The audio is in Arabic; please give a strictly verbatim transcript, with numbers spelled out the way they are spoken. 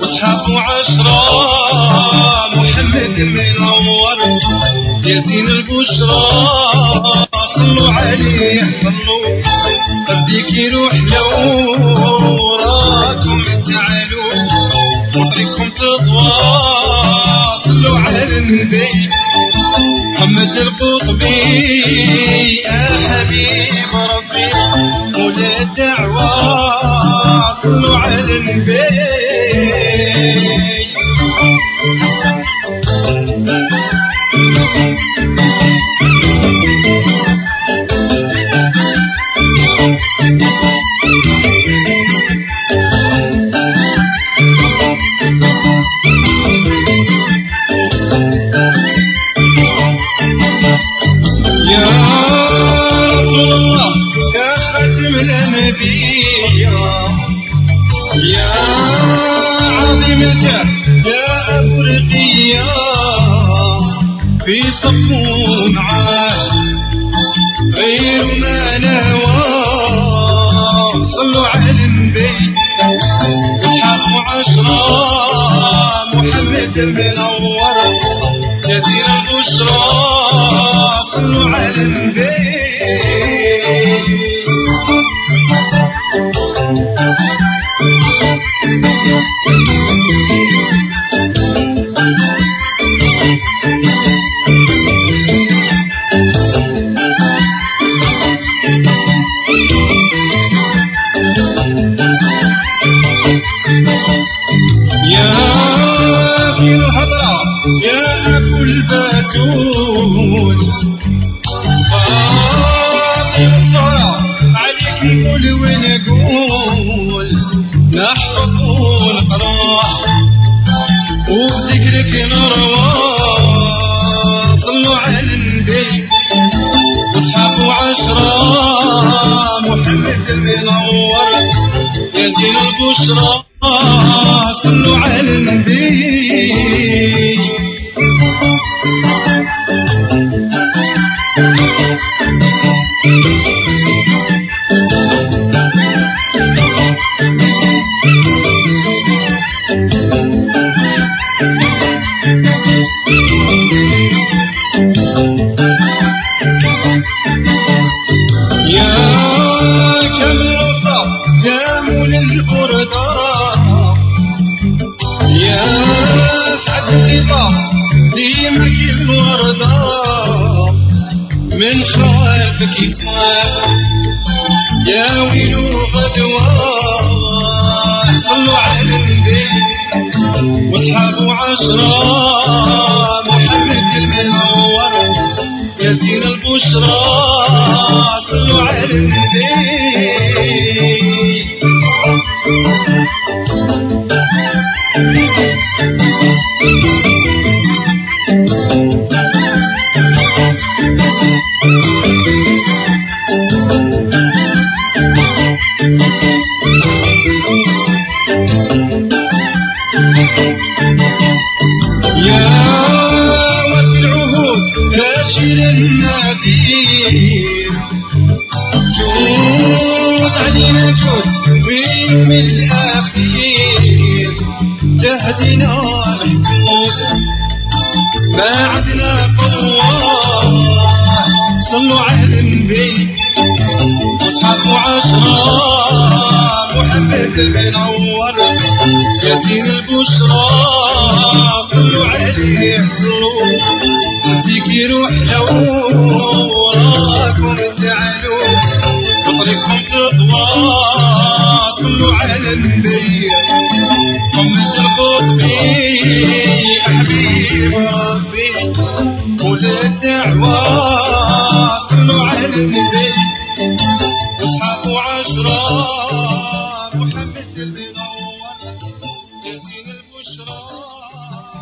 وصحابه عشرة محمد المنور ياسين البشرى صلوا عليه صلوا بديك يروح لو راكم تعالوا وطريقكم تضوى صلوا على النبي محمد القطبي يا حبيب ربي مولا الدعوة صلوا على النبي في صفو معاه غير ما نوى صلوا على النبي وصحابه عشرة محمد المنور ياسين البشرى صلوا على النبي وبذكرك نروى صلوا على النبي وصحابه عشرة محمد المنور ياسين البشرى صلوا على النبي من خوافك يخاف يا ويلو غدوة صلوا على النبي وصحابه عشرة محمد المنور ياسين البشرى صلوا على النبي جود علينا جود ويوم الأخير تهدينا الحدود ما عدنا قوة صلوا على النبي وصحابه عشرة محمد المنور ياسين البشرى صلوا عليه صلوا بديك يروح لو وراكم تعالوا وطريقكم تضوى صلوا على النبي محمد القطبي حبيب ربي مولا الدعوة صلوا على النبي وصحابه عشرة محمد المنور ياسين البشرى